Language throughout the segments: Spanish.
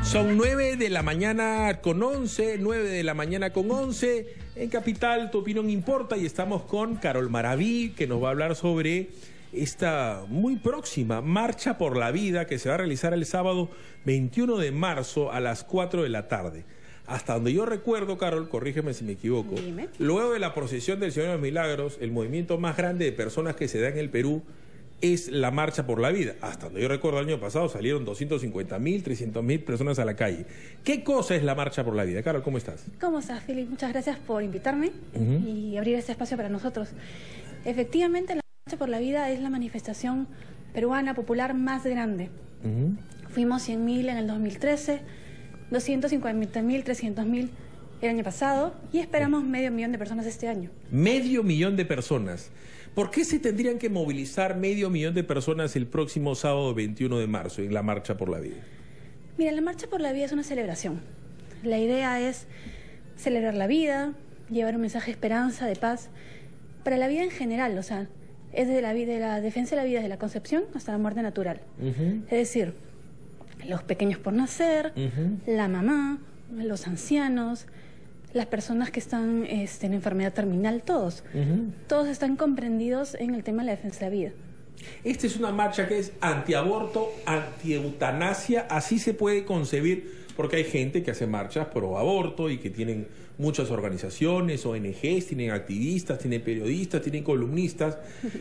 Son 9 de la mañana con 11, 9 de la mañana con 11. En Capital, tu opinión importa, y estamos con Carol Maraví, que nos va a hablar sobre esta muy próxima Marcha por la Vida que se va a realizar el sábado 21 de marzo a las 4 de la tarde. Hasta donde yo recuerdo, Carol, corrígeme si me equivoco, Dime. Luego de la procesión del Señor de los Milagros, el movimiento más grande de personas que se da en el Perú es la Marcha por la Vida. Hasta donde yo recuerdo, el año pasado salieron 250.000, 300.000 personas a la calle. ¿Qué cosa es la Marcha por la Vida? Carol, ¿cómo estás? ¿Cómo estás, Felipe? Muchas gracias por invitarme y abrir este espacio para nosotros. Efectivamente, la Marcha por la Vida es la manifestación peruana popular más grande. Fuimos 100.000 en el 2013, 250.000, 300.000 el año pasado y esperamos 500.000 de personas este año. 500.000 de personas. ¿Por qué se tendrían que movilizar 500.000 de personas el próximo sábado 21 de marzo en la Marcha por la Vida? Mira, la Marcha por la Vida es una celebración. La idea es celebrar la vida, llevar un mensaje de esperanza, de paz, para la vida en general, o sea, es de la defensa de la vida desde la concepción hasta la muerte natural. Es decir, los pequeños por nacer, la mamá, los ancianos, las personas que están en enfermedad terminal, todos están comprendidos en el tema de la defensa de la vida. Esta es una marcha que es antiaborto, antieutanasia, así se puede concebir, porque hay gente que hace marchas pro aborto y que tienen muchas organizaciones, ONGs, tienen activistas, tienen periodistas, tienen columnistas,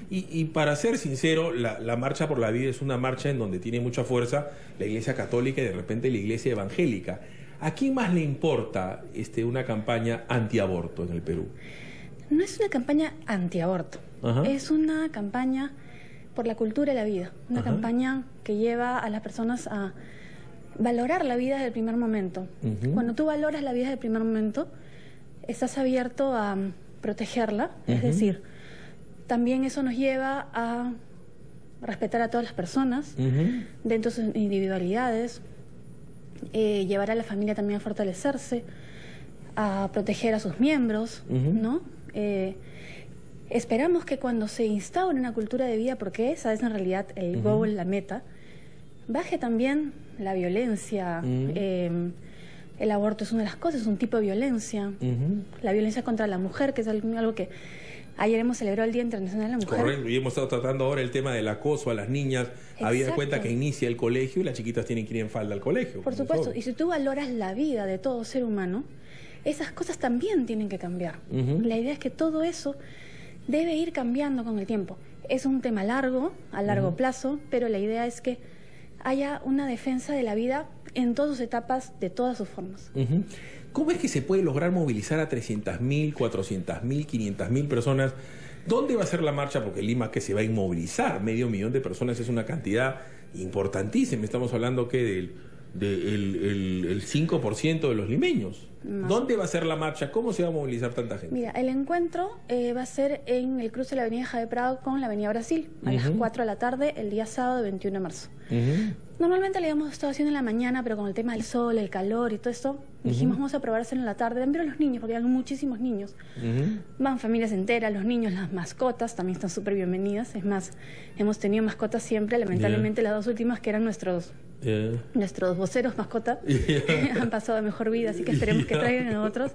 y para ser sincero, la Marcha por la Vida es una marcha en donde tiene mucha fuerza la Iglesia Católica y de repente la Iglesia Evangélica. ¿A quién más le importa una campaña antiaborto en el Perú? No es una campaña antiaborto, es una campaña por la cultura de la vida, una campaña que lleva a las personas a valorar la vida desde el primer momento. Cuando tú valoras la vida desde el primer momento, estás abierto a protegerla, es decir, también eso nos lleva a respetar a todas las personas dentro de sus individualidades, llevar a la familia también a fortalecerse, a proteger a sus miembros, ¿no? Esperamos que cuando se instaure una cultura de vida, porque esa es en realidad el goal, la meta, baje también la violencia. El aborto es una de las cosas, es un tipo de violencia. La violencia contra la mujer, que es algo que ayer hemos celebrado el Día Internacional de la Mujer. Correcto, y hemos estado tratando ahora el tema del acoso a las niñas. Habida cuenta que inicia el colegio y las chiquitas tienen que ir en falda al colegio. Por supuesto, y si tú valoras la vida de todo ser humano, esas cosas también tienen que cambiar. La idea es que todo eso debe ir cambiando con el tiempo. Es un tema largo, a largo plazo, pero la idea es que haya una defensa de la vida en todas sus etapas, de todas sus formas. ¿Cómo es que se puede lograr movilizar a 300.000, 400.000, 500.000 personas? ¿Dónde va a ser la marcha? Porque Lima, que se va a inmovilizar 500.000 de personas, es una cantidad importantísima. Estamos hablando que del 5% de los limeños. No. ¿Dónde va a ser la marcha? ¿Cómo se va a movilizar tanta gente? Mira, el encuentro va a ser en el cruce de la avenida Javier Prado con la avenida Brasil, a las 4 de la tarde, el día sábado 21 de marzo. Normalmente le habíamos estado haciendo en la mañana, pero con el tema del sol, el calor y todo esto, dijimos vamos a probar hacerlo en la tarde, también a los niños, porque hay muchísimos niños. Van familias enteras, los niños, las mascotas también están súper bienvenidas. Es más, hemos tenido mascotas siempre, lamentablemente las dos últimas que eran nuestros voceros mascota han pasado a mejor vida, así que esperemos que traigan a otros.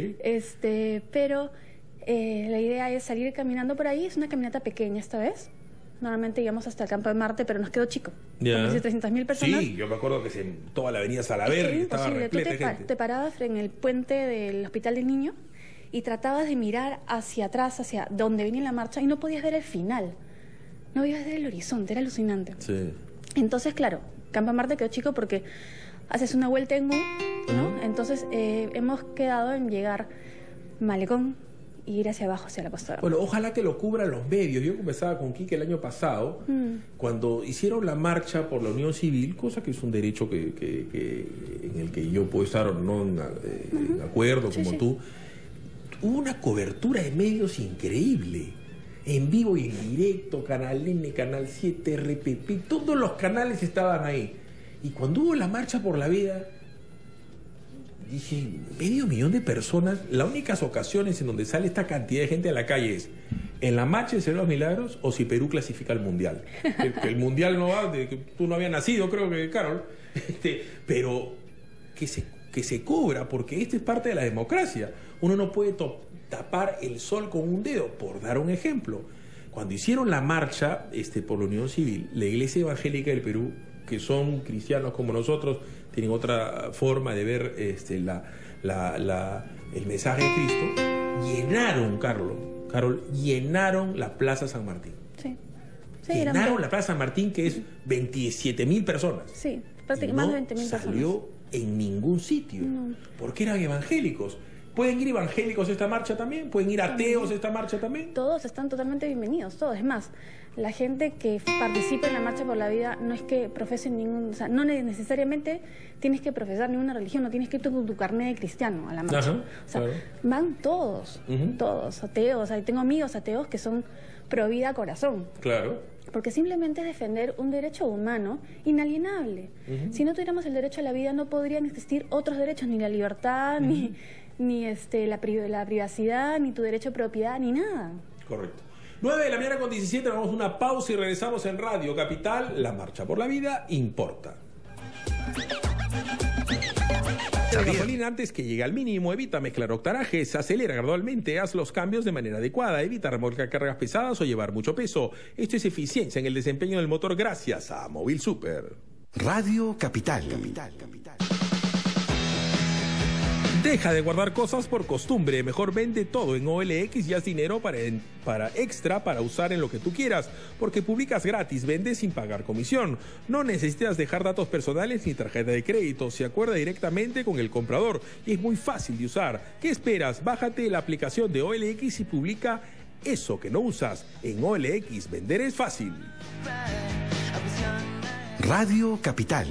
Pero la idea es salir caminando por ahí. Es una caminata pequeña esta vez. Normalmente íbamos hasta el Campo de Marte, pero nos quedó chico. Como 300.000 personas. Sí, yo me acuerdo que toda la avenida Salaverry estaba repleta de gente. Te parabas en el puente del Hospital del Niño y tratabas de mirar hacia atrás, hacia donde venía la marcha, y no podías ver el final. No podías ver el horizonte, era alucinante. Entonces, claro, Campo de Marte quedó chico porque haces una vuelta en U, ¿no? Entonces hemos quedado en llegar Malecón y ir hacia abajo, hacia la Costa. Bueno, ojalá que lo cubran los medios. Yo conversaba con Quique el año pasado, cuando hicieron la marcha por la unión civil, cosa que es un derecho en el que yo puedo estar o no en acuerdo, como tú. Hubo una cobertura de medios increíble. En vivo y en directo, Canal N, Canal 7, RPP, todos los canales estaban ahí. Y cuando hubo la Marcha por la Vida, dije, 500.000 de personas. Las únicas ocasiones en donde sale esta cantidad de gente a la calle es en la marcha del Señor de los Milagros o si Perú clasifica al Mundial. Que el Mundial no va, de que tú no habías nacido, creo que, Carol. Pero que se cubra, porque esta es parte de la democracia. Uno no puede tapar el sol con un dedo, por dar un ejemplo. Cuando hicieron la marcha por la Unión Civil, la Iglesia Evangélica del Perú, que son cristianos como nosotros, tienen otra forma de ver el mensaje de Cristo, llenaron, Carol, llenaron la Plaza San Martín. Sí. Llenaron la Plaza San Martín, que es 27.000 personas. Sí, prácticamente más de 20.000 personas. No salió en ningún sitio, porque eran evangélicos. ¿Pueden ir evangélicos a esta marcha también? ¿Pueden ir ateos a esta marcha también? Todos están totalmente bienvenidos, todos. Es más, la gente que participa en la Marcha por la Vida no es que profesen ningún... O sea, no necesariamente tienes que profesar ninguna religión, no tienes que ir tu carnet de cristiano a la marcha. Ajá, o sea, claro. Van todos, todos, ateos. O sea, tengo amigos ateos que son pro vida corazón. Claro. Porque simplemente es defender un derecho humano inalienable. Si no tuviéramos el derecho a la vida, no podrían existir otros derechos, ni la libertad, ni la privacidad, ni tu derecho a propiedad, ni nada. Correcto. 9:17 a.m, vamos a una pausa y regresamos en Radio Capital. La Marcha por la Vida importa. La gasolina, antes que llegue al mínimo, evita mezclar octanajes, acelera gradualmente, haz los cambios de manera adecuada, evita remolcar cargas pesadas o llevar mucho peso. Esto es eficiencia en el desempeño del motor gracias a Móvil Super. Radio Capital. Deja de guardar cosas por costumbre, mejor vende todo en OLX y haz dinero para extra para usar en lo que tú quieras, porque publicas gratis, vendes sin pagar comisión. No necesitas dejar datos personales ni tarjeta de crédito, se acuerda directamente con el comprador y es muy fácil de usar. ¿Qué esperas? Bájate la aplicación de OLX y publica eso que no usas. En OLX, vender es fácil. Radio Capital.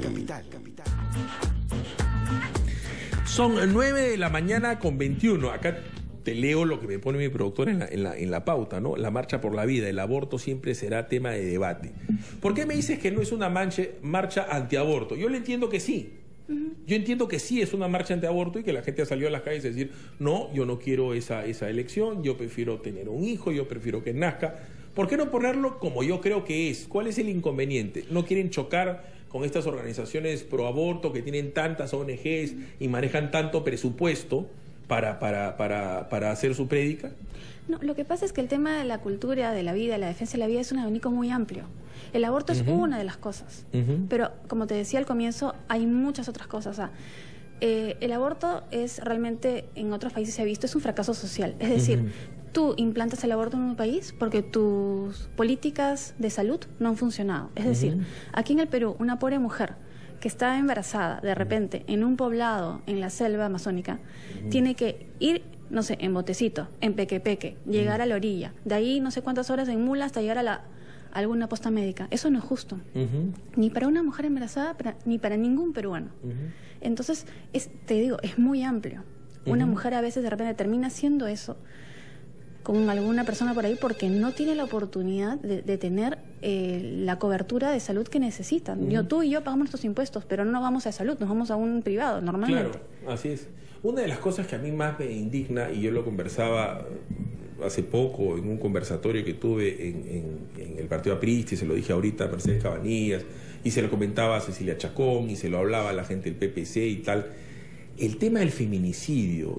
Son 9:21 a.m. Acá te leo lo que me pone mi productor en la pauta, ¿no? La marcha por la vida, el aborto siempre será tema de debate. ¿Por qué me dices que no es una marcha antiaborto? Yo le entiendo que sí. Yo entiendo que sí es una marcha antiaborto y que la gente ha salido a las calles a decir, no, yo no quiero esa elección, yo prefiero tener un hijo, yo prefiero que nazca. ¿Por qué no ponerlo como yo creo que es? ¿Cuál es el inconveniente? ¿No quieren chocar con estas organizaciones pro aborto que tienen tantas ONGs y manejan tanto presupuesto para hacer su prédica? No, lo que pasa es que el tema de la cultura, de la vida, la defensa de la vida es un abanico muy amplio. El aborto es una de las cosas, pero como te decía al comienzo, hay muchas otras cosas. O sea, el aborto es realmente, en otros países se ha visto, es un fracaso social. Es decir, tú implantas el aborto en un país porque tus políticas de salud no han funcionado. Es decir, aquí en el Perú, una pobre mujer que está embarazada de repente en un poblado en la selva amazónica tiene que ir, no sé, en botecito, en pequepeque, llegar a la orilla, de ahí no sé cuántas horas en mula hasta llegar a alguna posta médica. Eso no es justo, ni para una mujer embarazada, ni para ningún peruano. Entonces, te digo, es muy amplio. Una mujer a veces de repente termina haciendo eso con alguna persona por ahí porque no tiene la oportunidad de tener la cobertura de salud que necesitan. Tú y yo pagamos nuestros impuestos, pero no vamos a salud, nos vamos a un privado normalmente. Claro, así es. Una de las cosas que a mí más me indigna, y yo lo conversaba hace poco en un conversatorio que tuve en el partido aprista, y se lo dije ahorita a Mercedes Cabanillas, y se lo comentaba a Cecilia Chacón, y se lo hablaba a la gente del PPC y tal, el tema del feminicidio,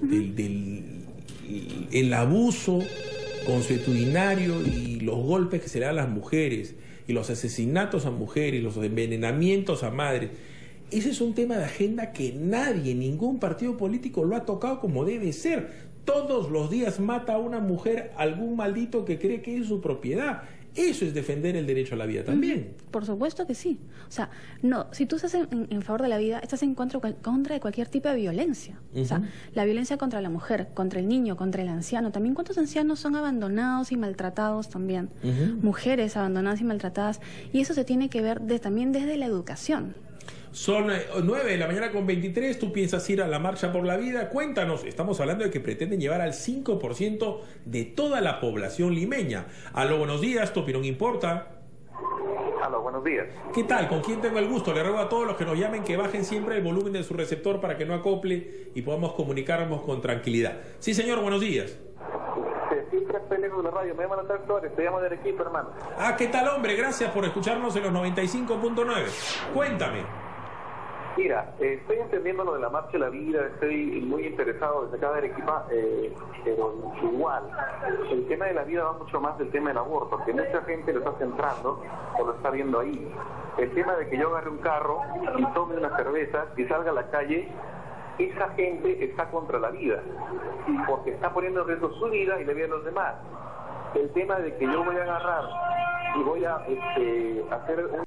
el abuso consuetudinario y los golpes que se le dan a las mujeres, y los asesinatos a mujeres, los envenenamientos a madres. Ese es un tema de agenda que nadie, ningún partido político lo ha tocado como debe ser. Todos los días mata a una mujer algún maldito que cree que es su propiedad. Eso es defender el derecho a la vida también. Por supuesto que sí. O sea, no, si tú estás en favor de la vida, estás en contra de cualquier tipo de violencia. O sea, la violencia contra la mujer, contra el niño, contra el anciano. También cuántos ancianos son abandonados y maltratados también. Mujeres abandonadas y maltratadas. Y eso se tiene que ver también desde la educación. Son 9:23, tú piensas ir a la marcha por la vida. Cuéntanos, estamos hablando de que pretenden llevar al 5% de toda la población limeña. Aló, buenos días, tu opinión importa. Aló, buenos días. ¿Qué tal? ¿Con quién tengo el gusto? Le ruego a todos los que nos llamen que bajen siempre el volumen de su receptor para que no acople y podamos comunicarnos con tranquilidad. Sí, señor, buenos días. Siempre peleo de la radio, me llamo Natal Flores, te llamo del equipo, hermano. Ah, ¿qué tal, hombre? Gracias por escucharnos en los 95.9. Cuéntame. Mira, estoy entendiendo lo de la marcha de la vida, estoy muy interesado desde acá de Arequipa, pero igual, el tema de la vida va mucho más del tema del aborto, que mucha gente lo está centrando o lo está viendo ahí. El tema de que yo agarre un carro y tome una cerveza y salga a la calle, esa gente está contra la vida, porque está poniendo en riesgo su vida y la vida de los demás. El tema de que yo voy a agarrar y voy a hacer un...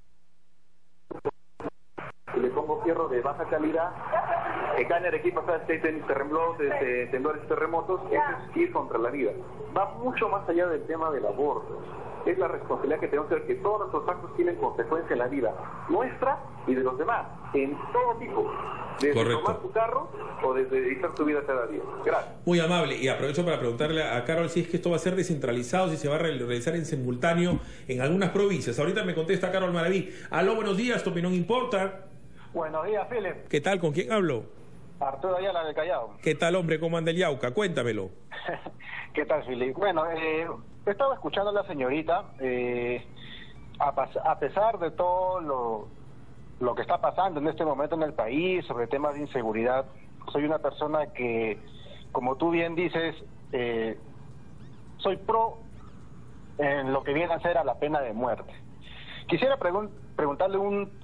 y le pongo fierro de baja calidad, que acá en Arequipa, ¿sabes? Que hay temblores, terremotos, eso es ir contra la vida. Va mucho más allá del tema del aborto. Es la responsabilidad que tenemos de ver que todos nuestros actos tienen consecuencia en la vida nuestra y de los demás, en todo tipo. Desde Correcto. tomar tu carro o desde dedicar tu vida cada día. Gracias. Muy amable. Y aprovecho para preguntarle a Carol si es que esto va a ser descentralizado, si se va a realizar en simultáneo en algunas provincias. Ahorita me contesta Carol Maraví. Aló, buenos días, tu opinión importa. Buenos días, Philip. ¿Qué tal? ¿Con quién hablo? Arturo Ayala del Callao. ¿Qué tal, hombre? ¿Cómo anda el Yauca? Cuéntamelo. ¿Qué tal, Philip? Bueno, estaba escuchando a la señorita. A pesar de todo lo que está pasando en este momento en el país sobre temas de inseguridad, soy una persona que, como tú bien dices, soy pro en lo que viene a ser a la pena de muerte. Quisiera preguntarle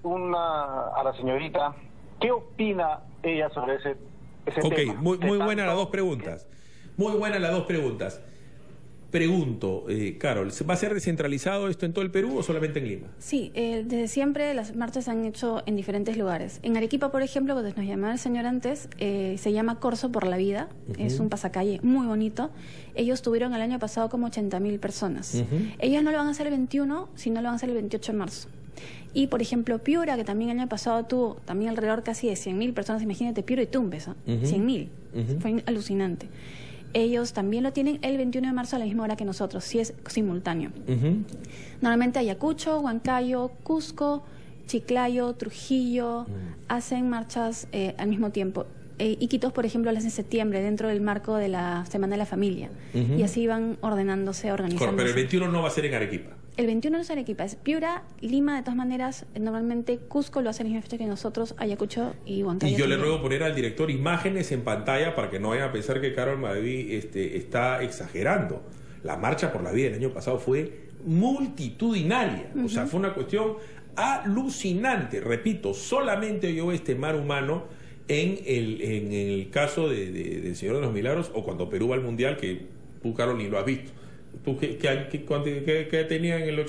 a la señorita qué opina ella sobre ese tema. Ok, muy buenas las dos preguntas. Muy buenas las dos preguntas. Pregunto, Carol, ¿va a ser descentralizado esto en todo el Perú o solamente en Lima? Sí, desde siempre las marchas se han hecho en diferentes lugares. En Arequipa, por ejemplo, donde nos llamaba el señor antes, se llama Corso por la Vida, es un pasacalle muy bonito. Ellos tuvieron el año pasado como 80.000 personas. Ellos no lo van a hacer el 21, sino lo van a hacer el 28 de marzo. Y, por ejemplo, Piura, que también el año pasado tuvo también alrededor casi de 100.000 personas, imagínate, Piura y Tumbes, 100.000, fue alucinante. Ellos también lo tienen el 21 de marzo a la misma hora que nosotros, si es simultáneo. Normalmente Ayacucho, Huancayo, Cusco, Chiclayo, Trujillo, hacen marchas al mismo tiempo. Iquitos, por ejemplo, las en septiembre, dentro del marco de la Semana de la Familia. Y así van ordenándose, organizándose. Pero el 21 no va a ser en Arequipa. El 21 no es Arequipa, es Piura, Lima, de todas maneras, normalmente Cusco lo hace el mismo fecha que nosotros, Ayacucho y Huancayo. Y yo también. le ruego poner al director imágenes en pantalla para que no vayan a pensar que Carol Maraví está exagerando. La marcha por la vida del año pasado fue multitudinaria, o sea, fue una cuestión alucinante. Repito, solamente yo este mar humano en el caso del Señor de los Milagros o cuando Perú va al Mundial, que tú, Carol, ni lo has visto. ¿Tú qué tenía en el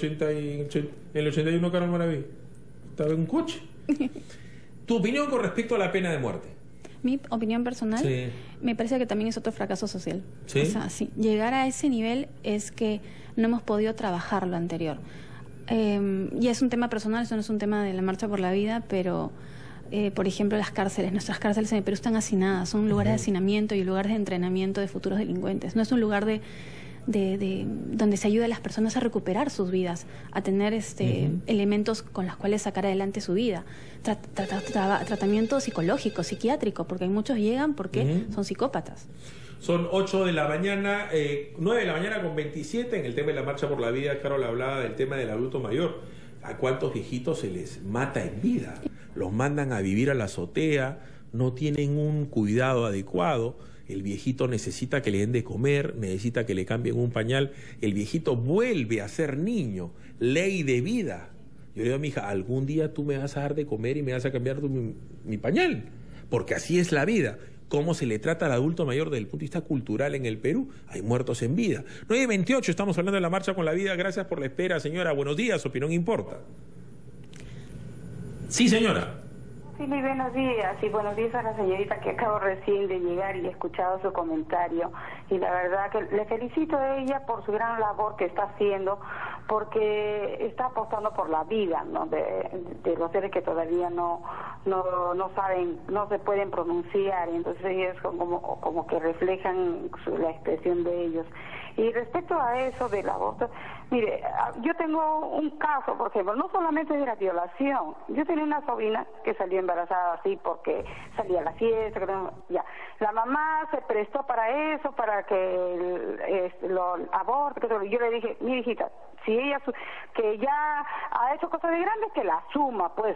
81 Carol Maraví? Estaba en un coche. ¿Tu opinión con respecto a la pena de muerte? Mi opinión personal, Sí. me parece que también es otro fracaso social. ¿Sí? O sea, sí, llegar a ese nivel es que no hemos podido trabajar lo anterior. Y es un tema personal, eso no es un tema de la Marcha por la Vida, pero... por ejemplo, las cárceles. Nuestras cárceles en el Perú están hacinadas, son lugares de hacinamiento y lugares de entrenamiento de futuros delincuentes. No es un lugar donde se ayuda a las personas a recuperar sus vidas, a tener elementos con los cuales sacar adelante su vida. Tratamiento psicológico, psiquiátrico, porque muchos llegan porque son psicópatas. Son 8 de la mañana, 9 de la mañana con 27. En el tema de la Marcha por la Vida, Carol hablaba del tema del adulto mayor. ¿A cuántos viejitos se les mata en vida? Los mandan a vivir a la azotea, no tienen un cuidado adecuado. El viejito necesita que le den de comer, necesita que le cambien un pañal. El viejito vuelve a ser niño, ley de vida. Yo le digo a mi hija, algún día tú me vas a dar de comer y me vas a cambiar mi pañal, porque así es la vida. ¿Cómo se le trata al adulto mayor desde el punto de vista cultural en el Perú? Hay muertos en vida. 9:28, estamos hablando de la Marcha con la Vida. Gracias por la espera, señora. Buenos días, opinión importa. Sí, señora. Sí, muy buenos días, y buenos días a la señorita que acabo recién de llegar y he escuchado su comentario, y la verdad que le felicito a ella por su gran labor que está haciendo, porque está apostando por la vida, ¿no? de los seres que todavía no saben, no se pueden pronunciar, y entonces ellos como que reflejan la expresión de ellos. Y respecto a eso del aborto, mire, yo tengo un caso, por ejemplo, no solamente de la violación. Yo tenía una sobrina que salió embarazada así porque salía a la fiesta, ya. La mamá se prestó para eso, para que lo aborte. Yo le dije, mi hijita, si ella que ya ha hecho cosas de grandes, que la asuma, pues.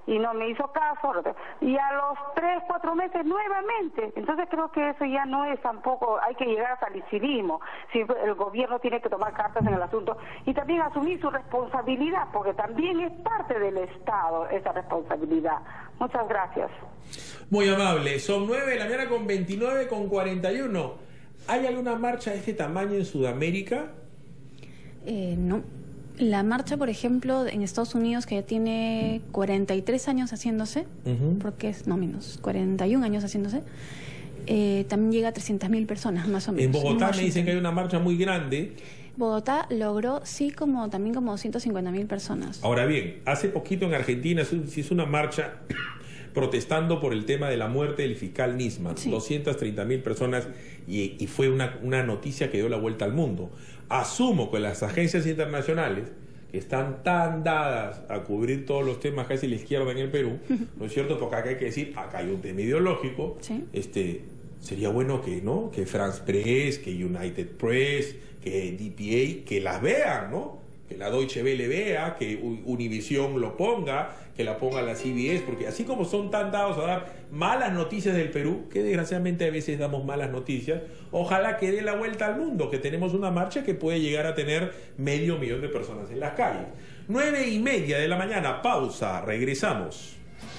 y no me hizo caso, y a los 3, 4 meses nuevamente. Entonces creo que eso ya no es tampoco, hay que llegar hasta el incivismo, si el gobierno tiene que tomar cartas en el asunto y también asumir su responsabilidad, porque también es parte del Estado esa responsabilidad. Muchas gracias. Muy amable. Son 9 de la mañana con 29, con 41. ¿Hay alguna marcha de este tamaño en Sudamérica? No. La marcha, por ejemplo, en Estados Unidos, que ya tiene 43 años haciéndose, porque es, no menos, 41 años haciéndose, también llega a 300.000 personas, más o menos. En Bogotá me dicen que hay una marcha muy grande. Bogotá logró, sí, también como 250.000 personas. Ahora bien, hace poquito en Argentina se hizo una marcha protestando por el tema de la muerte del fiscal Nisman. Sí. 230.000 personas y fue una noticia que dio la vuelta al mundo. Asumo que las agencias internacionales, que están tan dadas a cubrir todos los temas casi la izquierda en el Perú, ¿no es cierto? Porque acá hay que decir, acá hay un tema ideológico. Sí. Sería bueno que France Press, que United Press, que DPA, que las vean, ¿no? Que la Deutsche Welle vea, que Univision lo ponga, que la ponga la CBS, porque así como son tan dados a dar malas noticias del Perú, que desgraciadamente a veces damos malas noticias, ojalá que dé la vuelta al mundo, que tenemos una marcha que puede llegar a tener 500.000 de personas en las calles. 9:30 de la mañana, pausa, regresamos.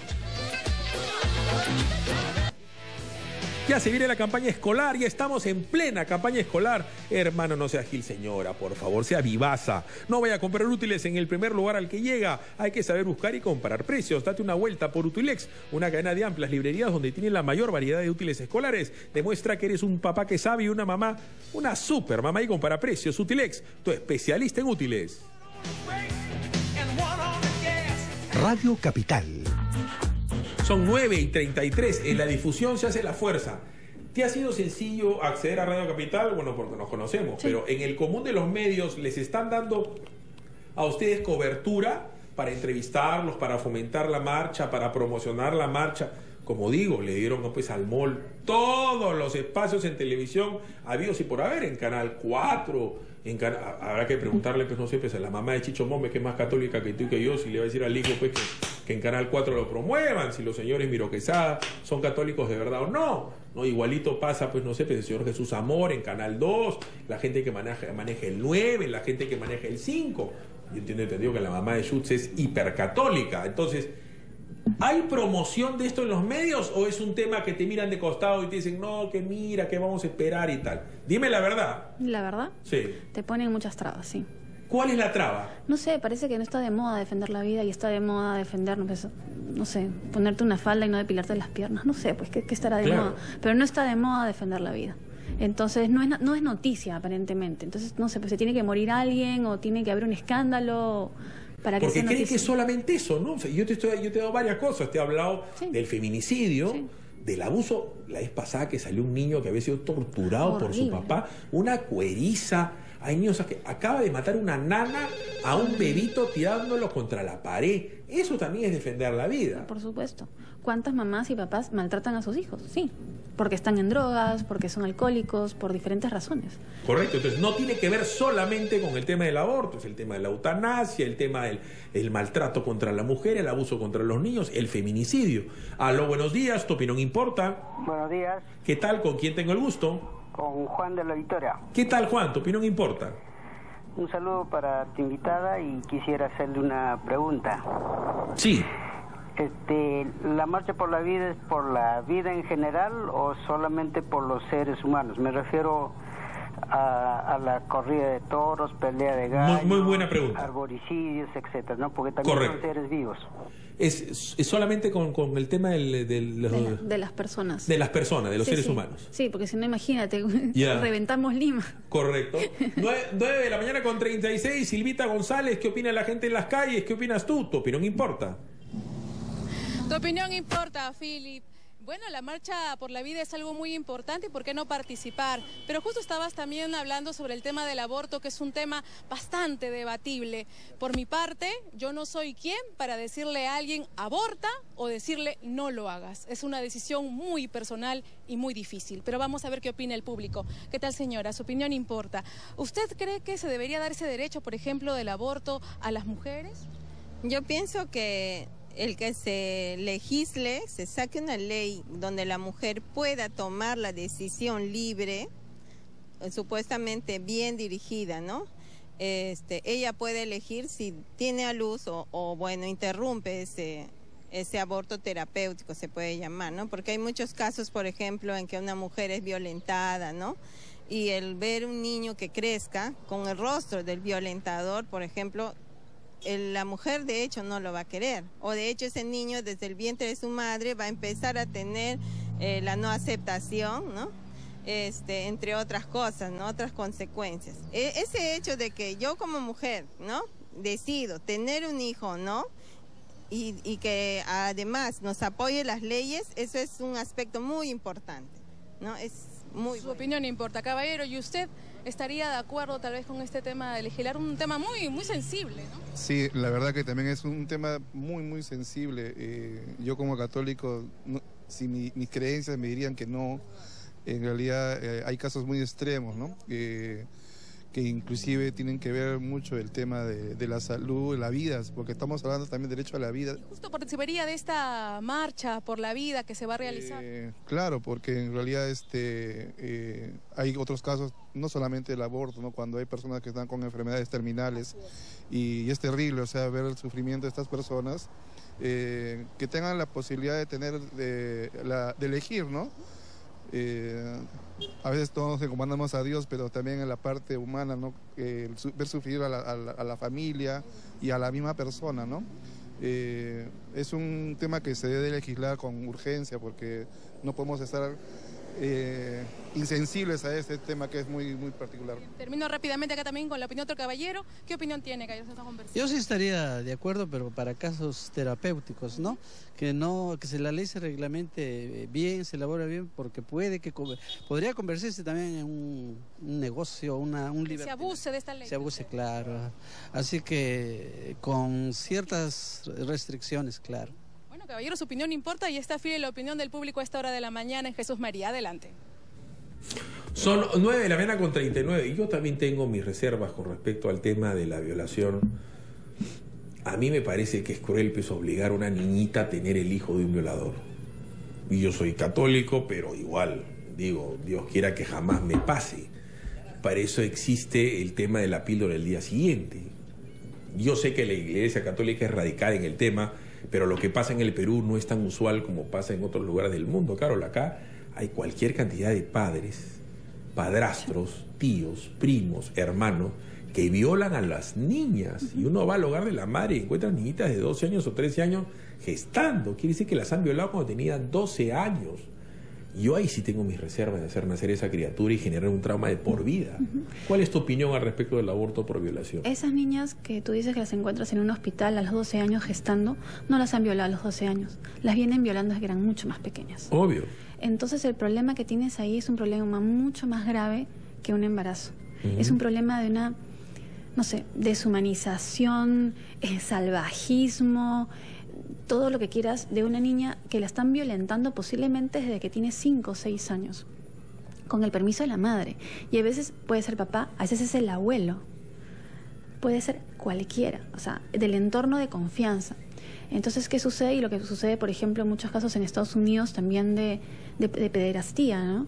Ya se viene la campaña escolar, ya estamos en plena campaña escolar. Hermano, no sea Gil, señora, por favor, sea vivaza. No vaya a comprar útiles en el primer lugar al que llega. Hay que saber buscar y comparar precios. Date una vuelta por Utilex, una cadena de amplias librerías donde tienen la mayor variedad de útiles escolares. Demuestra que eres un papá que sabe y una mamá, una super mamá, y compara precios. Utilex, tu especialista en útiles. Radio Capital. Son 9:33. En la difusión se hace la fuerza. ¿Te ha sido sencillo acceder a Radio Capital? Bueno, porque nos conocemos, sí. Pero en el común de los medios, ¿les están dando a ustedes cobertura para entrevistarlos, para fomentar la marcha, para promocionar la marcha? Como digo, le dieron pues al MOL todos los espacios en televisión habidos y por haber, en Canal 4, habrá que preguntarle, pues no sé, pues a la mamá de Chicho Mombe, que es más católica que tú y que yo, si le va a decir al hijo pues que en Canal 4 lo promuevan, si los señores Miro Quesada son católicos de verdad o no. No, igualito pasa, pues no sé, pues el señor Jesús Amor en Canal 2, la gente que maneja el 9, la gente que maneja el 5. Yo entendido que la mamá de Schutz es hipercatólica. Entonces, ¿hay promoción de esto en los medios o es un tema que te miran de costado y te dicen, no, que mira, que vamos a esperar y tal? Dime la verdad. ¿La verdad? Sí. Te ponen muchas trabas, sí. ¿Cuál es la traba? No sé, parece que no está de moda defender la vida y está de moda defender, no sé, ponerte una falda y no depilarte las piernas. No sé, pues, ¿qué estará de moda? Pero no está de moda defender la vida. Entonces, no es noticia, aparentemente. Entonces, no sé, pues se tiene que morir alguien o tiene que haber un escándalo para que sea noticia. Porque creen que es solamente eso, ¿no? O sea, yo te he dado varias cosas. Te he hablado del feminicidio, del abuso. La vez pasada que salió un niño que había sido torturado por su papá, una cueriza. Hay niños que acaba de matar una nana a un bebito tirándolo contra la pared. Eso también es defender la vida. Por supuesto. ¿Cuántas mamás y papás maltratan a sus hijos? Sí. Porque están en drogas, porque son alcohólicos, por diferentes razones. Correcto. Entonces no tiene que ver solamente con el tema del aborto, es el tema de la eutanasia, el tema del maltrato contra la mujer, el abuso contra los niños, el feminicidio. Aló, buenos días, ¿tu opinión importa? Buenos días. ¿Qué tal? ¿Con quién tengo el gusto? Con Juan de la Victoria. ¿Qué tal, Juan? ¿Tu opinión importa? Un saludo para tu invitada y quisiera hacerle una pregunta. Sí. ¿La marcha por la vida es por la vida en general o solamente por los seres humanos? Me refiero a la corrida de toros, pelea de gallos, muy buena pregunta. Arboricidios, etcétera, ¿no? Porque también son seres vivos. Es solamente con el tema de las personas. De las personas, de los seres humanos. Sí, porque si no, imagínate, reventamos Lima. Correcto. 9 de la mañana con 36. Silvita González, ¿qué opina la gente en las calles? ¿Qué opinas tú? ¿Tu opinión importa? Tu opinión importa, Philip. Bueno, la marcha por la vida es algo muy importante y por qué no participar. Pero justo estabas también hablando sobre el tema del aborto, que es un tema bastante debatible. Por mi parte, yo no soy quien para decirle a alguien aborta o decirle no lo hagas. Es una decisión muy personal y muy difícil. Pero vamos a ver qué opina el público. ¿Qué tal, señora? Su opinión importa. ¿Usted cree que se debería dar ese derecho, por ejemplo, del aborto a las mujeres? Yo pienso que el que se legisle, se saque una ley donde la mujer pueda tomar la decisión libre, supuestamente bien dirigida, ¿no? Ella puede elegir si tiene a luz o bueno, interrumpe ese aborto terapéutico, se puede llamar, ¿no? Porque hay muchos casos, por ejemplo, en que una mujer es violentada, ¿no? Y el ver un niño que crezca con el rostro del violentador, por ejemplo, la mujer de hecho no lo va a querer, o de hecho ese niño desde el vientre de su madre va a empezar a tener la no aceptación, ¿no? Entre otras cosas, ¿no? Otras consecuencias. Ese hecho de que yo como mujer, ¿no? Decido tener un hijo, ¿no? Y que además nos apoye las leyes, eso es un aspecto muy importante, ¿no? Es muy Su opinión importa, caballero. ¿Y usted estaría de acuerdo tal vez con este tema de legislar? Un tema muy, muy sensible, ¿no? Sí, la verdad que también es un tema muy, muy sensible. Yo como católico, si mis creencias me dirían que no, en realidad hay casos muy extremos, ¿no? Que inclusive tienen que ver mucho el tema de la salud, de la vida, porque estamos hablando también del derecho a la vida. ¿Y justo participaría de esta marcha por la vida que se va a realizar? Claro, porque en realidad hay otros casos, no solamente el aborto, ¿no? Cuando hay personas que están con enfermedades terminales y es terrible, o sea, ver el sufrimiento de estas personas, que tengan la posibilidad de tener, de elegir, ¿no? A veces todos nos encomendamos a Dios, pero también en la parte humana, ¿no? Ver sufrir a la familia y a la misma persona, ¿no? Es un tema que se debe legislar con urgencia porque no podemos estar insensibles a este tema que es muy, muy particular. Termino rápidamente acá también con la opinión de otro caballero. ¿Qué opinión tiene, que esta conversación? Yo sí estaría de acuerdo, pero para casos terapéuticos, ¿no? Que la ley se reglamente bien, se elabore bien, porque podría convertirse también en un negocio, un libertad. Se abuse de esta ley. Se abuse, claro. Así que con ciertas restricciones, claro. Bueno, caballero, su opinión importa y está fiel la opinión del público a esta hora de la mañana en Jesús María. Adelante. Son 9:39 y yo también tengo mis reservas con respecto al tema de la violación. A mí me parece que es cruel pues obligar a una niñita a tener el hijo de un violador. Y yo soy católico, pero igual, digo, Dios quiera que jamás me pase. Para eso existe el tema de la píldora del día siguiente. Yo sé que la Iglesia Católica es radical en el tema, pero lo que pasa en el Perú no es tan usual como pasa en otros lugares del mundo. Claro, acá hay cualquier cantidad de padres, padrastros, tíos, primos, hermanos, que violan a las niñas. Y uno va al hogar de la madre y encuentra niñitas de 12 años o 13 años gestando. Quiere decir que las han violado cuando tenían 12 años. Yo ahí sí tengo mis reservas de hacer nacer esa criatura y generar un trauma de por vida. ¿Cuál es tu opinión al respecto del aborto por violación? Esas niñas que tú dices que las encuentras en un hospital a los 12 años gestando, no las han violado a los 12 años. Las vienen violando desde que eran mucho más pequeñas. Obvio. Entonces el problema que tienes ahí es un problema mucho más grave que un embarazo. Es un problema de una, no sé, deshumanización, salvajismo, todo lo que quieras, de una niña que la están violentando posiblemente desde que tiene 5 o 6 años, con el permiso de la madre. Y a veces puede ser papá, a veces es el abuelo, puede ser cualquiera, o sea, del entorno de confianza. Entonces, ¿qué sucede? Y lo que sucede, por ejemplo, en muchos casos en Estados Unidos también de pederastía, ¿no?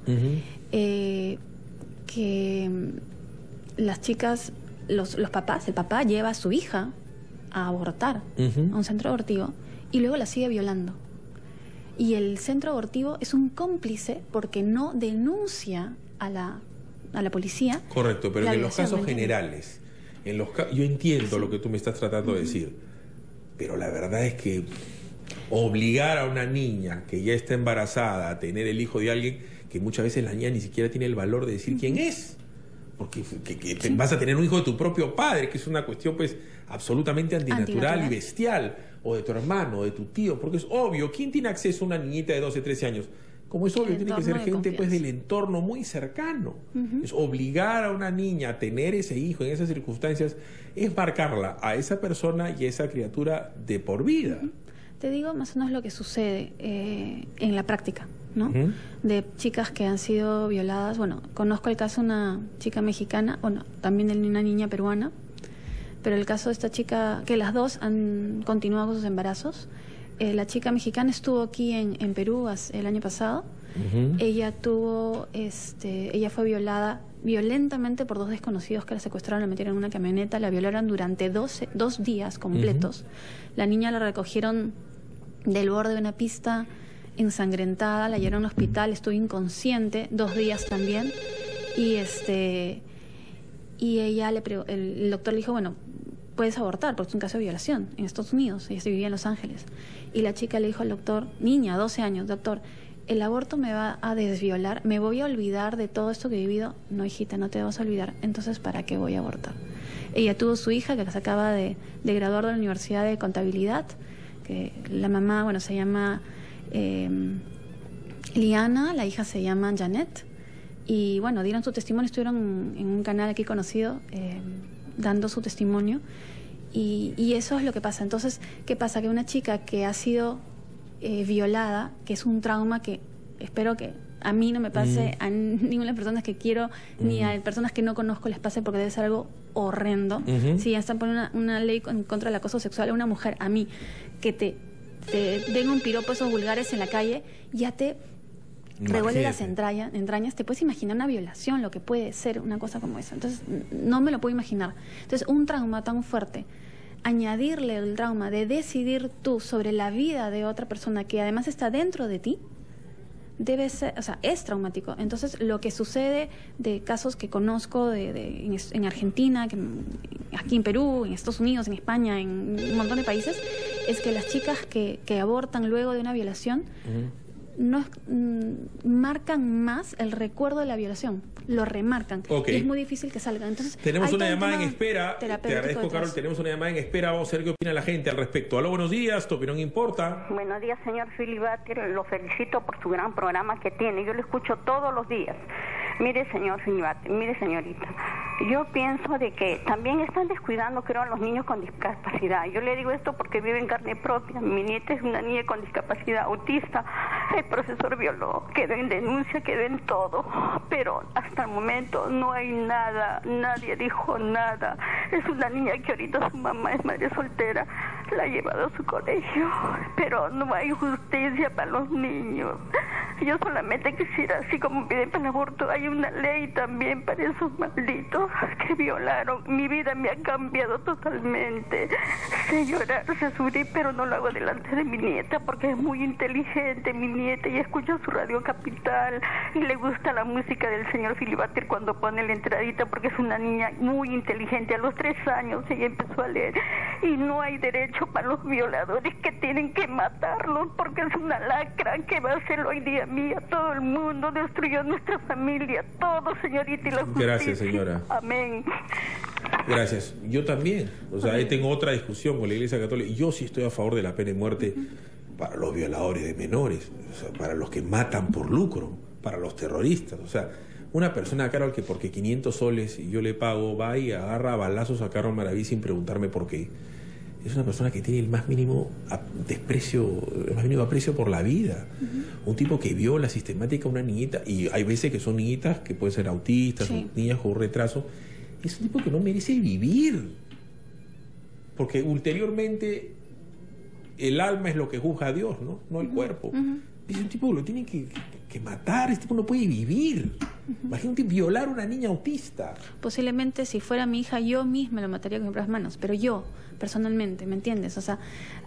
Que las chicas, los papás, el papá lleva a su hija a abortar a un centro abortivo y luego la sigue violando. Y el centro abortivo es un cómplice porque no denuncia a la policía. Correcto, pero en los casos generales, yo entiendo lo que tú me estás tratando de decir, pero la verdad es que obligar a una niña que ya está embarazada a tener el hijo de alguien que muchas veces la niña ni siquiera tiene el valor de decir quién es, porque vas a tener un hijo de tu propio padre, que es una cuestión pues absolutamente antinatural y bestial, o de tu hermano, o de tu tío, porque es obvio, ¿quién tiene acceso a una niñita de 12, 13 años? Como es obvio, tiene que ser gente pues del entorno muy cercano. Es obligar a una niña a tener ese hijo en esas circunstancias, es marcarla a esa persona y a esa criatura de por vida. Te digo más o menos lo que sucede en la práctica, ¿no? De chicas que han sido violadas. Bueno, conozco el caso de una chica mexicana, bueno, también de una niña peruana, pero el caso de esta chica, que las dos han continuado con sus embarazos, La chica mexicana estuvo aquí en Perú el año pasado. Ella fue violada violentamente por 2 desconocidos que la secuestraron, la metieron en una camioneta, la violaron durante 2 días completos. La niña la recogieron del borde de una pista ensangrentada, la llevaron al hospital, estuvo inconsciente 2 días también, y ella el doctor le dijo, bueno, puedes abortar porque es un caso de violación en Estados Unidos. Ella se vivía en Los Ángeles, y la chica le dijo al doctor, niña, 12 años, doctor, el aborto me va a desviolar, me voy a olvidar de todo esto que he vivido. No, hijita, no te vas a olvidar, entonces ¿para qué voy a abortar? Ella tuvo su hija que se acaba de graduar de la Universidad de Contabilidad, que la mamá, bueno, se llama Liana, la hija se llama Janet, y bueno, dieron su testimonio, estuvieron en un canal aquí conocido dando su testimonio, y eso es lo que pasa. Entonces, ¿qué pasa? Que una chica que ha sido violada, que es un trauma que espero que a mí no me pase, a ninguna de las personas que quiero, ni a personas que no conozco les pase, porque debe ser algo horrendo. Si ya están poniendo una ley en contra del acoso sexual a una mujer, a mí, que te den un piropo esos vulgares en la calle, ya te revuelve las entrañas. Te puedes imaginar una violación, lo que puede ser una cosa como esa. Entonces, no me lo puedo imaginar. Entonces, un trauma tan fuerte, añadirle el trauma de decidir tú sobre la vida de otra persona que además está dentro de ti, debe ser, o sea, es traumático. Entonces, lo que sucede de casos que conozco en Argentina, aquí en Perú, en Estados Unidos, en España, en un montón de países, es que las chicas que abortan luego de una violación marcan más el recuerdo de la violación, lo remarcan, y es muy difícil que salgan. Entonces, tenemos una llamada en espera. Te agradezco, Carol. Tenemos una llamada en espera. Vamos a ver qué opina la gente al respecto. Aló, buenos días. Tu opinión importa. Buenos días, señor Filibater. Lo felicito por su gran programa que tiene. Yo lo escucho todos los días. Mire, señor Filibater, mire, señorita, yo pienso de que también están descuidando, creo, a los niños con discapacidad. Yo le digo esto porque vive en carne propia. Mi nieta es una niña con discapacidad autista. El profesor violó, quedó en denuncia, quedó en todo, pero hasta el momento no hay nada, nadie dijo nada. Es una niña que ahorita su mamá es madre soltera, la ha llevado a su colegio, pero no hay justicia para los niños. Yo solamente quisiera, así como piden para el aborto, hay una ley también para esos malditos que violaron. Mi vida me ha cambiado totalmente. Sé llorar, sé sufrir, pero no lo hago delante de mi nieta porque es muy inteligente, mi nieta, y escucha su radio Capital y le gusta la música del señor Filibater cuando pone la entradita, porque es una niña muy inteligente. A los 3 años ella empezó a leer, y no hay derecho para los violadores que tienen que matarlos porque es una lacra que va a hacerlo hoy día mía. Todo el mundo destruyó nuestra familia, todo, señorita, y la justicia. Gracias, señora. Amén. Gracias. Yo también. O sea, ahí tengo otra discusión con la Iglesia Católica. Yo sí estoy a favor de la pena de muerte para los violadores de menores, o sea, para los que matan por lucro, para los terroristas. O sea, una persona, Carol, que porque 500 soles y yo le pago, va y agarra a balazos a Carol Maraví sin preguntarme por qué. Es una persona que tiene el más mínimo aprecio por la vida. Un tipo que viola sistemática a una niñita, y hay veces que son niñitas que pueden ser autistas, niñas con retraso. Es un tipo que no merece vivir. Porque ulteriormente el alma es lo que juzga a Dios, no el cuerpo. Es un tipo que lo tienen que matar. Este tipo no puede vivir. Imagínate violar a una niña autista. Posiblemente si fuera mi hija, yo misma lo mataría con mis propias manos, pero yo, personalmente, ¿me entiendes? O sea,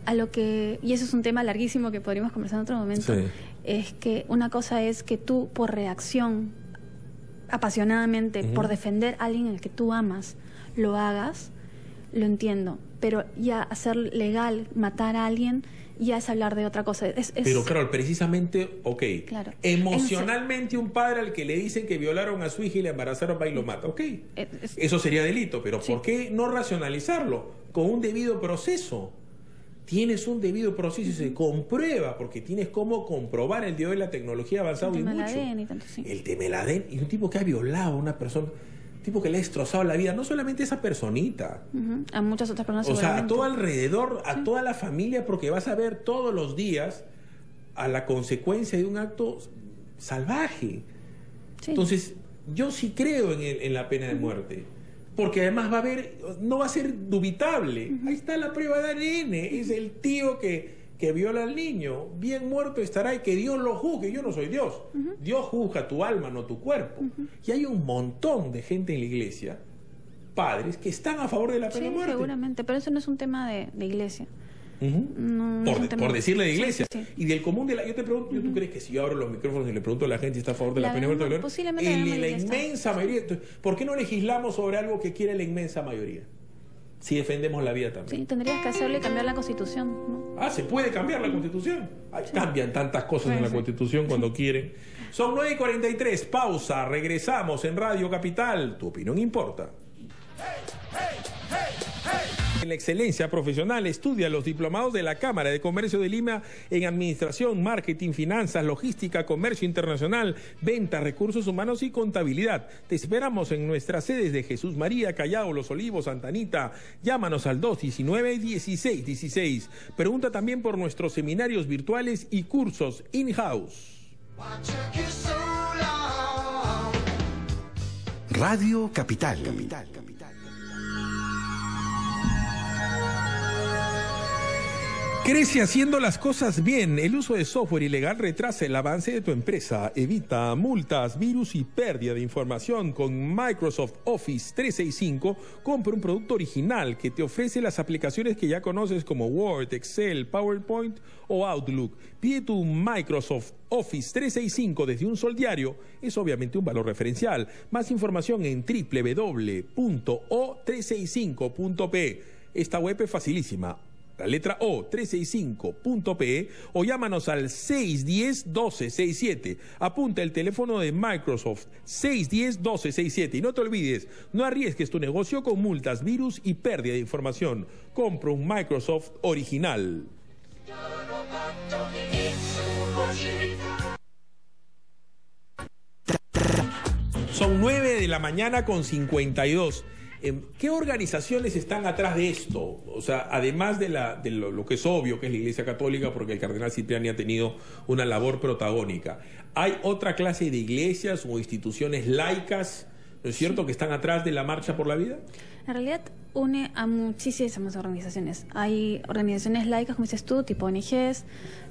y eso es un tema larguísimo que podríamos conversar en otro momento, es que una cosa es que tú, por reacción, apasionadamente, por defender a alguien al que tú amas, lo hagas, lo entiendo, pero ya hacer legal matar a alguien ya es hablar de otra cosa. Pero claro, precisamente, claro, emocionalmente un padre al que le dicen que violaron a su hija y le embarazaron va y lo mata, eso sería delito, pero ¿por qué no racionalizarlo? Con un debido proceso. Tienes un debido proceso y se comprueba, porque tienes cómo comprobar el día de la tecnología avanzada y mucho. El tema del ADN, y un tipo que ha violado a una persona, un tipo que le ha destrozado la vida, no solamente a esa personita, a muchas otras personas. O sea, a todo alrededor, a toda la familia, porque vas a ver todos los días a la consecuencia de un acto salvaje. Entonces, yo sí creo en la pena de muerte. Porque además no va a ser dubitable. Ahí está la prueba de ADN. Es el tío que que viola al niño, bien muerto estará y que Dios lo juzgue. Yo no soy Dios. Dios juzga tu alma, no tu cuerpo. Y hay un montón de gente en la iglesia, padres, que están a favor de la pena de muerte. Seguramente, pero eso no es un tema de iglesia. Por decirle de iglesia. Sí. Y del común de la... Yo te pregunto, ¿tú crees que si yo abro los micrófonos y le pregunto a la gente si está a favor de la pena de muerte? Posiblemente la inmensa mayoría. ¿Por qué no legislamos sobre algo que quiere la inmensa mayoría? Si defendemos la vida también. Sí, tendrías que hacerlo y cambiar la Constitución, ¿no? Se puede cambiar la Constitución. Cambian tantas cosas en la Constitución cuando quieren. Son 9:43, pausa, regresamos en Radio Capital. Tu opinión importa. En la excelencia profesional estudia los diplomados de la Cámara de Comercio de Lima en Administración, Marketing, Finanzas, Logística, Comercio Internacional, Ventas, Recursos Humanos y Contabilidad. Te esperamos en nuestras sedes de Jesús María, Callao, Los Olivos, Santa Anita. Llámanos al 219-1616. Pregunta también por nuestros seminarios virtuales y cursos in-house. Radio Capital. Crece haciendo las cosas bien. El uso de software ilegal retrasa el avance de tu empresa. Evita multas, virus y pérdida de información. Con Microsoft Office 365, compra un producto original que te ofrece las aplicaciones que ya conoces como Word, Excel, PowerPoint o Outlook. Pide tu Microsoft Office 365 desde un sol diario. Es obviamente un valor referencial. Más información en www.o365.pe. Esta web es facilísima. La letra O365.pe o llámanos al 610-1267. Apunta el teléfono de Microsoft 610-1267 y no te olvides, no arriesgues tu negocio con multas, virus y pérdida de información. Compra un Microsoft original. Son 9:52 a.m. ¿Qué organizaciones están atrás de esto? O sea, además de lo que es obvio, que es la Iglesia Católica, porque el cardenal Cipriani ha tenido una labor protagónica. ¿Hay otra clase de iglesias o instituciones laicas, ¿no es cierto?, que están atrás de la Marcha por la Vida? En realidad une a muchísimas organizaciones. Hay organizaciones laicas, como dices tú, tipo ONGs.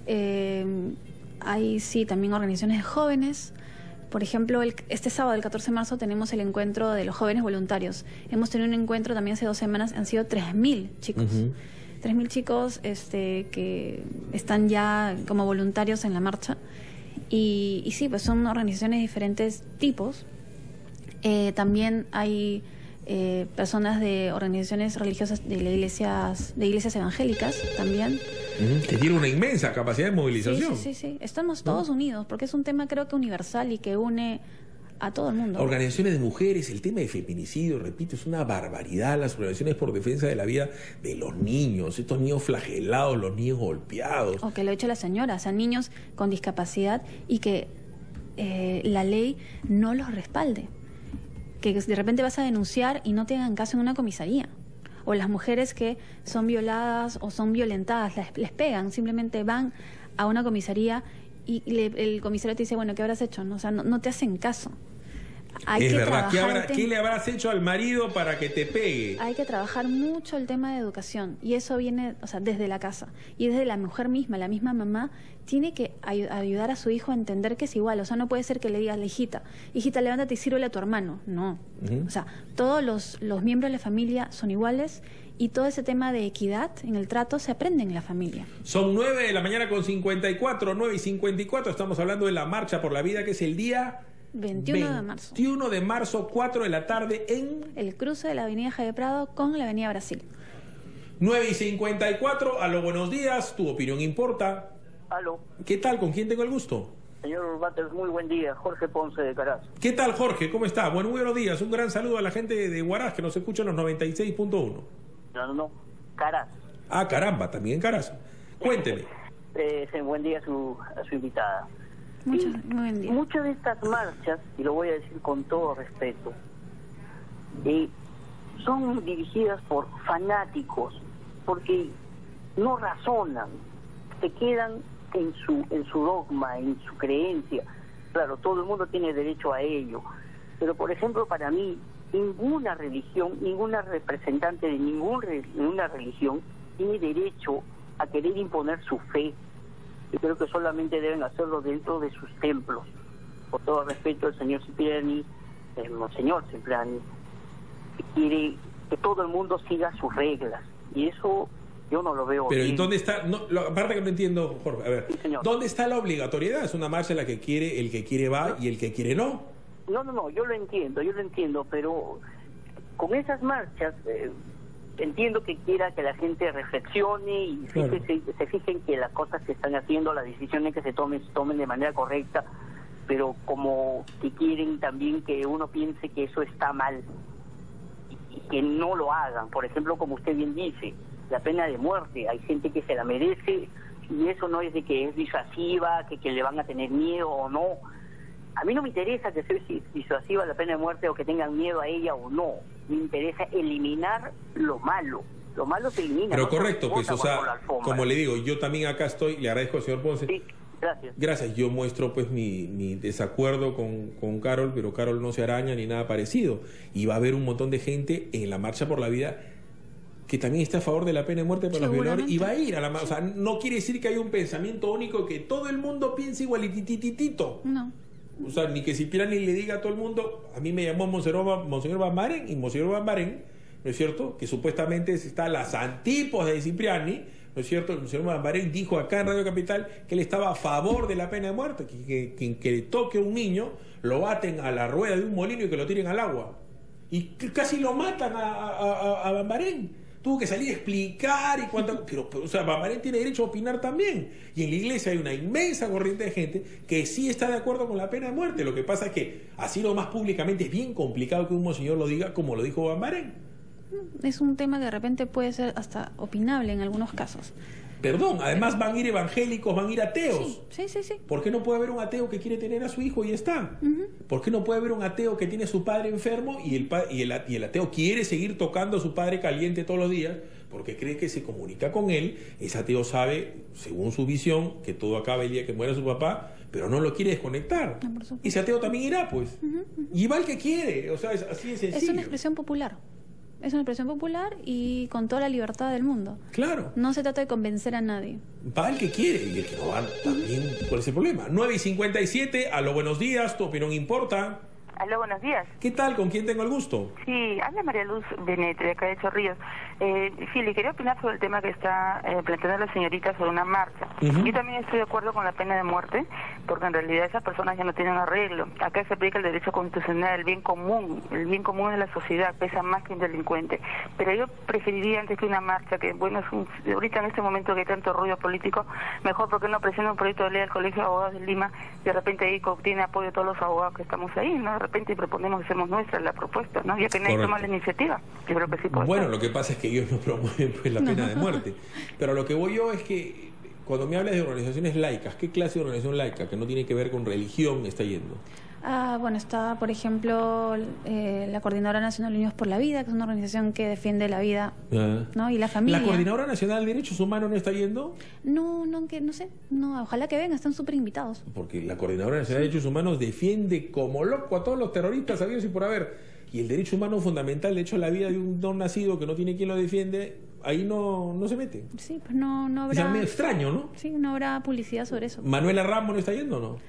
Hay, también organizaciones de jóvenes. Por ejemplo, este sábado, el 14 de marzo, tenemos el encuentro de los jóvenes voluntarios. Hemos tenido un encuentro también hace 2 semanas, han sido 3.000 chicos. 3.000 chicos que están ya como voluntarios en la marcha. Y sí, pues son organizaciones de diferentes tipos. También hay personas de organizaciones religiosas de iglesias evangélicas también. Que tiene una inmensa capacidad de movilización. Sí. Estamos todos unidos, porque es un tema creo que universal y que une a todo el mundo. Organizaciones de mujeres, el tema de feminicidio, repito, es una barbaridad. Las organizaciones por defensa de la vida de los niños, estos niños flagelados, los niños golpeados. O que lo ha hecho la señora, o sea, niños con discapacidad y que la ley no los respalde. Que de repente vas a denunciar y no te hagan caso en una comisaría. O las mujeres que son violadas o son violentadas, les pegan, simplemente van a una comisaría y el comisario te dice, bueno, ¿qué habrás hecho? ¿No? O sea, no te hacen caso. Es verdad, ¿qué le habrás hecho al marido para que te pegue? Hay que trabajar mucho el tema de educación y eso viene, o sea, desde la casa y desde la mujer misma, la misma mamá tiene que ayudar a su hijo a entender que es igual, o sea, no puede ser que le digas, hijita, levántate y sírvele a tu hermano, no. O sea, todos los miembros de la familia son iguales y todo ese tema de equidad en el trato se aprende en la familia. Son 9:54, 9:54, estamos hablando de la Marcha por la Vida, que es el día 21 de marzo. 21 de marzo, 4 de la tarde en... el cruce de la avenida Jaime Prado con la avenida Brasil. 9:54, aló, buenos días, tu opinión importa. Aló. ¿Qué tal? ¿Con quién tengo el gusto? Señor Batters, muy buen día. Jorge Ponce de Caraz. ¿Qué tal, Jorge? ¿Cómo está? Bueno, muy buenos días. Un gran saludo a la gente de Huaraz que nos escucha en los 96.1. No. Caraz. Ah, caramba, también Caraz. Cuénteme. Buen día a su invitada. Muy buen día. Muchas de estas marchas, y lo voy a decir con todo respeto, son dirigidas por fanáticos, porque no razonan, se quedan en su dogma, en su creencia. Claro, todo el mundo tiene derecho a ello, pero por ejemplo para mí ninguna religión, ninguna representante de ninguna religión tiene derecho a querer imponer su fe. Yo creo que solamente deben hacerlo dentro de sus templos. Por todo respeto al señor Cipriani, el monseñor Cipriani, que quiere que todo el mundo siga sus reglas. Y eso yo no lo veo Pero bien. ¿y dónde está? No, aparte que no entiendo, Jorge, a ver, Sí, ¿dónde está la obligatoriedad? Es una marcha en la que quiere, el que quiere va y el que quiere no. No, yo lo entiendo, pero con esas marchas entiendo que quiera que la gente reflexione y Claro. se fijen que las cosas que están haciendo, las decisiones que se tomen de manera correcta, pero como que quieren también que uno piense que eso está mal y que no lo hagan. Por ejemplo, como usted bien dice, la pena de muerte, hay gente que se la merece y eso no es de que es disuasiva, que le van a tener miedo o no. A mí no me interesa que sea disuasiva la pena de muerte o que tengan miedo a ella o no. Me interesa eliminar lo malo. Lo malo se elimina. Pero no correcto, se pues, bota o sea, bajo la alfombra. como le digo, yo también acá estoy, le agradezco al señor Ponce. Sí, gracias. Gracias, yo muestro pues mi desacuerdo con Carol, pero Carol no se araña ni nada parecido. Y va a haber un montón de gente en la Marcha por la Vida que también está a favor de la pena de muerte para los violadores y va a ir a la marcha. O sea, no quiere decir que haya un pensamiento único que todo el mundo piense igualitititito. No. O sea, ni que Cipriani le diga a todo el mundo, a mí me llamó Monseñor Van Maren, y Monseñor Van Maren, ¿no es cierto?, que supuestamente está a las antípodas de Cipriani, ¿no es cierto? El Monseñor Van Maren dijo acá en Radio Capital que él estaba a favor de la pena de muerte, que quien que toque a un niño lo aten a la rueda de un molino y que lo tiren al agua. Y que casi lo matan a Van Maren. Tuvo que salir a explicar y cuánto, pero o sea, Van Maren tiene derecho a opinar también. Y en la iglesia hay una inmensa corriente de gente que sí está de acuerdo con la pena de muerte. Lo que pasa es que así lo más públicamente es bien complicado que un monseñor lo diga como lo dijo Van Maren. Es un tema que de repente puede ser hasta opinable en algunos casos. Perdón, además van a ir evangélicos, van a ir ateos. Sí. ¿Por qué no puede haber un ateo que quiere tener a su hijo y está? ¿Por qué no puede haber un ateo que tiene a su padre enfermo y el ateo quiere seguir tocando a su padre caliente todos los días porque cree que se comunica con él? Ese ateo sabe, según su visión, que todo acaba el día que muera su papá, pero no lo quiere desconectar. Ese ateo también irá, pues. Y va el que quiere, o sea, es así de sencillo. Es una expresión popular. Es una expresión popular y con toda la libertad del mundo. Claro. No se trata de convencer a nadie. Va el que quiere y el que no va también. ¿Cuál es el problema? 9:57, aló, buenos días, tu opinión importa. Aló, buenos días. ¿Qué tal? ¿Con quién tengo el gusto? Sí, habla María Luz Benete, de acá de Chorrillos. Fili, quería opinar sobre el tema que está planteando la señorita sobre una marcha. Yo también estoy de acuerdo con la pena de muerte, porque en realidad esas personas ya no tienen arreglo. Acá se aplica el derecho constitucional, el bien común de la sociedad pesa más que un delincuente. Pero yo preferiría antes que una marcha, que bueno, ahorita en este momento que hay tanto ruido político, mejor porque no presenta un proyecto de ley al Colegio de Abogados de Lima, de repente ahí obtiene apoyo de todos los abogados que estamos ahí, ¿no? De repente proponemos, hacemos nuestra la propuesta, ¿no? Ya que nadie toma la iniciativa, yo creo que sí puede Bueno, ser. lo que pasa es que ellos no promueven pues, la pena de muerte. Pero lo que voy yo es que cuando me hablas de organizaciones laicas, ¿qué clase de organización laica que no tiene que ver con religión está yendo? Bueno, está, por ejemplo, la Coordinadora Nacional Unidos por la Vida, que es una organización que defiende la vida, ¿no? Y la familia. ¿La Coordinadora Nacional de Derechos Humanos no está yendo? No sé. No, ojalá que vengan, están súper invitados. Porque la Coordinadora Nacional de Derechos Humanos defiende como loco a todos los terroristas habidos y por haber. Y el derecho humano fundamental, de hecho, la vida de un don nacido que no tiene quien lo defiende, ahí no se mete. Sí, pues no habrá. Es medio extraño, ¿no? Sí, no habrá publicidad sobre eso. ¿Manuela Ramos no está yendo o no?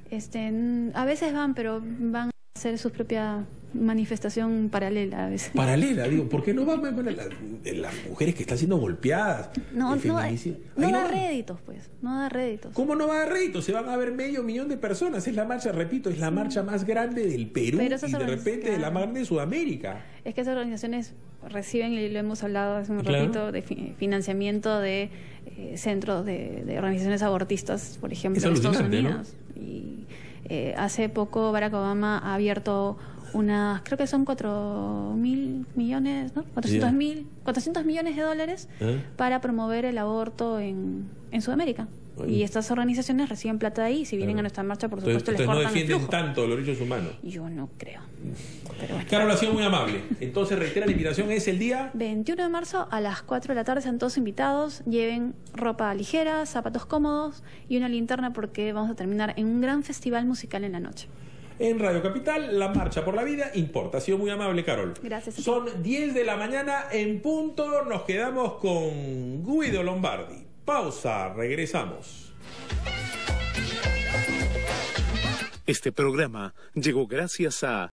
A veces van, pero van a hacer su propia manifestación paralela a veces. Paralela, digo, ¿por qué no van las mujeres que están siendo golpeadas? No da réditos, pues, no da réditos. ¿Cómo no va a dar réditos? Se van a ver 500,000 de personas. Es la marcha, repito, es la marcha más grande del Perú y de repente la más grande de Sudamérica. Es que esas organizaciones reciben, y lo hemos hablado hace un ratito, de financiamiento de centros de organizaciones abortistas, por ejemplo, en Estados Unidos. ¿No? Y hace poco Barack Obama ha abierto creo que son 4.000 millones, ¿no? 400 millones de dólares para promover el aborto en Sudamérica. Y estas organizaciones reciben plata de ahí. Si vienen a nuestra marcha, por supuesto, les cortan el flujo. ¿No defienden tanto los derechos humanos? Yo no creo. Pero bueno. Carol ha sido muy amable. Entonces, reitera, la invitación es el día 21 de marzo a las 4 de la tarde. Están todos invitados. Lleven ropa ligera, zapatos cómodos y una linterna, porque vamos a terminar en un gran festival musical en la noche. En Radio Capital, la marcha por la vida importa. Ha sido muy amable, Carol. Gracias. Son 10 de la mañana en punto. Nos quedamos con Guido Lombardi. pausa, regresamos. Este programa llegó gracias a